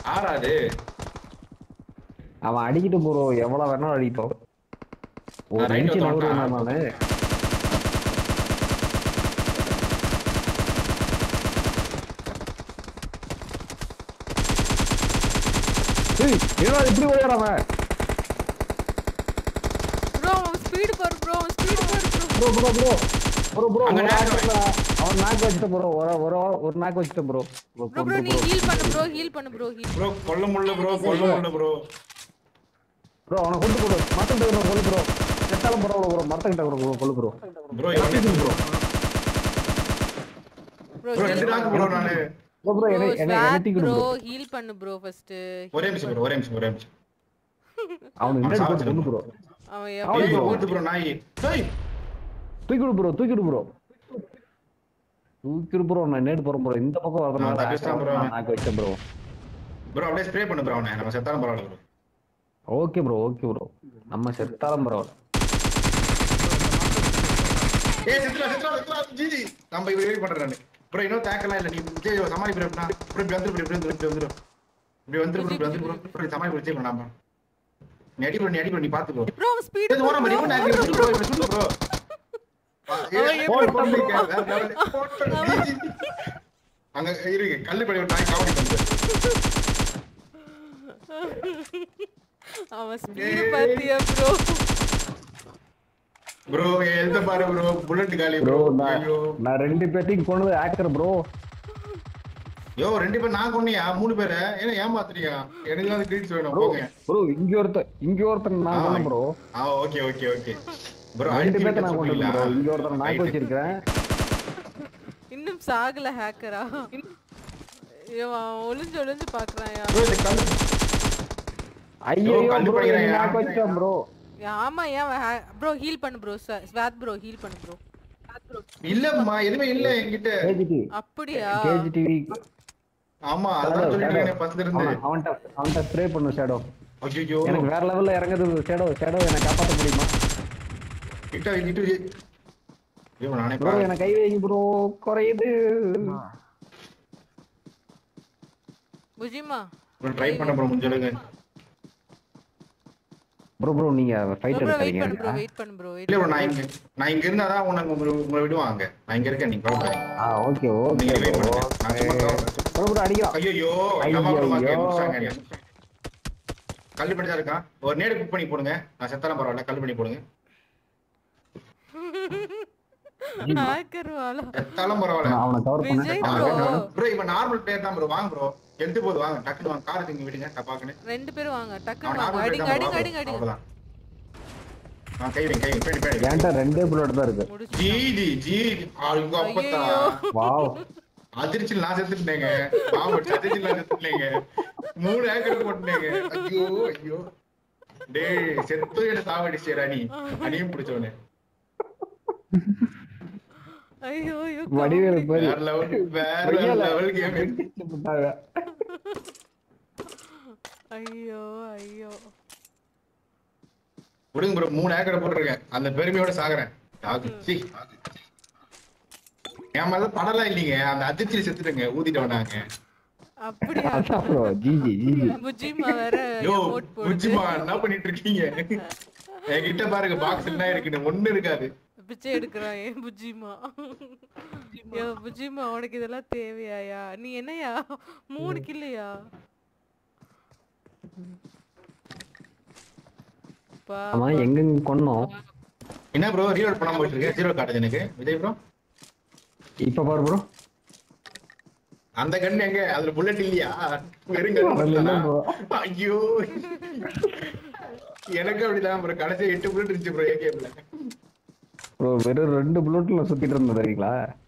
ஆறாது அவன் அடிக்கிட்டு ப்ரோ எவ்வளவு வேணாலும் அடிப்போம் ஒரு ரைட் இன்ச்சு வந்துட்டான் நகருவேன் நானு இப்படி ஓடுறான் ப்ரோ ஸ்பீட் பாரு ப்ரோ ஸ்பீட் பாரு bro bro bro bro bro அவன் நாக்கு வச்சிட்ட ப்ரோ ஒரு நாக்கு வச்சிட்ட ப்ரோ ப்ரோ நீ ஹீல் பண்ணு ப்ரோ ப்ரோ கொல்ல முடியல ப்ரோ ப்ரோ அவனை கொண்டு போடு மரத்துக்கிட்ட கொல்லு ப்ரோ செத்தாலும் பரவாயில்ல ப்ரோ மரத்துக்கிட்ட கொல்லு ப்ரோ ப்ரோ எவனே ப்ரோ ரெண்டு நாக்கு ப்ரோ நானு ப்ரோ என்ன தீக்குடு ப்ரோ ஹீல் பண்ணு ப்ரோ ஃபர்ஸ்ட் ஒரே நிமிஷம் அவன் இந்த போட்டு கொண்டு ப்ரோ அவன் ஓடு ப்ரோ நாய் டேய் தூக்கிடு ப்ரோ நான் நேடு போறேன் ப்ரோ இந்த பக்கம் வரதுனால நாக்கு வச்சேன் ப்ரோ அப்படியே ஸ்ப்ரே பண்ணு ப்ரோ அவனை நம்ம செத்தாலும் பரவாயில்ல ப்ரோ ஓகே ப்ரோ நம்ம செத்தாலும் பரவாயில்ல செத்துறா ஜிஜி நம்ம இவ வெயிட் பண்றேன் ப்ரோ இன்னும் தாக்கலாம் இல்ல நீ விஜய் சமாளி ப்ரோ ப்ரோ வந்துரு ப்ரோ சமாளி ப்ரோ விஜய் பண்ணாம நீ அடி ப்ரோ நீ பாத்துக்கோ ப்ரோ ஸ்பீட் ஓட மாதிரி இப்போ நான் சுடு ப்ரோ அங்க இருக்கு கல்லு படி நாய் காமெடி பண்ற அவன் ஸ்பீட் பாத்தியா ப்ரோ எழுத பாரு ப்ரோ புல்லட் காலி ப்ரோ நான் ரெண்டு பேத்தையும் கொண்டு ஹேக்கர் ப்ரோ யோ ரெண்டு பேர் நான் கொன்னியா மூணு பேரை ஏன்னா ஏமாத்துறியா எனக்கு அந்த கிரெடிட்ஸ் வேணும் போங்க ப்ரோ இங்க ஒருத்தன் நான் கொன்னேன் ப்ரோ ஓகே ப்ரோ ரெண்டு பேத்தை நான் கொன்னேன் ப்ரோ இங்க ஒருத்தன் நாக்கு வச்சிருக்கேன் இன்னும் சாகல ஹேக்கரா ஒளிஞ்சு பாக்குறாயா ஐயோ நாக்கு வச்சிட்டான் ப்ரோ ஆமா ப்ரோ ஹீல் பண்ணு ப்ரோ ஸ்வாத் ப்ரோ ஹீல் பண்ணு ப்ரோ இல்லம்மா எதுமே இல்ல என்கிட்ட அப்படியா கேஜிடிவி ஆமா அதான் சொல்லிட்டேன் ஃபர்ஸ்ட்ல இருந்து அவன்ட்ட ஸ்ப்ரே பண்ணு ஷேடோ ஐயோ எனக்கு வேற லெவல்ல இறங்குது ஷேடோ என்ன காப்பாத்த முடியுமா கிட்ட ஐயோ நானே ப்ரோ என்ன கை வைங்க ப்ரோ குறையுது புஜிமா ட்ரை பண்ண ப்ரோ முடிஞ்சளவுக்கு ப்ரோ நீங்க ஃபைட் எடுக்கறீங்க வெயிட் பண்ணு ப்ரோ இல்ல ப்ரோ நான் இங்க இருந்தா தான் உங்களை விடுவாங்க நான் இங்க இருக்கேன் நீங்க கவலைப்படாதீங்க ஓகே நீங்க வெயிட் பண்ணுங்க நான் சும்மா ப்ரோ அடிக்கலாம் ஐயோ நம்ம கூட முடிச்சாங்க கல்லு படிச்சா இருக்கான் ஒரு நேடு குக் பண்ணி போடுங்க நான் செத்தாலும் பரவாயில்ல கல்லு பண்ணி போடுங்க ஹேக்கர் வாலா செத்தாலும் பரவாயில்ல அவனை கவர் பண்ணு ப்ரோ இவன் நார்மல் பிளேயர் தான் ப்ரோ வாங்க ப்ரோ எந்த போது வாங்க டக்குனு வாங்க காருக்கு இங்க விடுங்க டப்பாக்குன்னு ரெண்டு பேரும் வாங்க டக்குனு வாங்க அடிங்க அவ்வளவுதான் கை பேடி ஏன்டா ரெண்டே புல்லட் தான் இருக்கு ஜி அவங்க அப்பத்தா வாவ் அதிர்ச்சியில் நான் செத்துட்டேங்க அதிர்ச்சியில் நான் செத்துட்டேங்க 3 ஏக்கர் போட்டுட்டேங்க ஐயோ டேய் செத்து என்ன சாவடிச்சேடா நீ அணியும் பிடிச்சவனே ஐயோ வடிவேலு பாரு வேற லெவல் கேம் ஐயோ விடுங்க ப்ரோ 3 ஏக்கர் போட்டுருக்கேன் அந்த பெருமையோட சாகுறேன் என் மேல படலாம் இல்லைங்க அந்த அதிர்ச்சியில செத்துட்டுங்க ஊதிட்டோம் அப்படியா புஜிமா வேற புஜிமா என்ன பண்ணிட்டு இருக்கீங்க என்கிட்ட பாருங்க பாக்ஸ் என்ன இருக்குன்னு ஒண்ணு இருக்காது பிச்சை எடுக்கிறான் ஏன் புஜிமா உனக்கு இதெல்லாம் தேவையாயா நீ என்னையா 3 கில்லையா எங்க கொன்னோம் என்ன ப்ரோ ரீலோட் பண்ணாம போயிட்டு இருக்கேன் ஜீரோ காட்டுது எனக்கு விஜய் ப்ரோ இப்ப பாரு ப்ரோ அந்த கண்ணு எங்க அதுல புல்லட் இல்லையா வெறுங்க ஐயோ எனக்கு அப்படிதான் ப்ரோ கடைசி 8 புல்லட் இருந்துச்சு ப்ரோ ஏகேம்ல ப்ரோ வெறும் 2 புல்லட்ல சுத்திட்டு இருந்தது தெரியுங்களா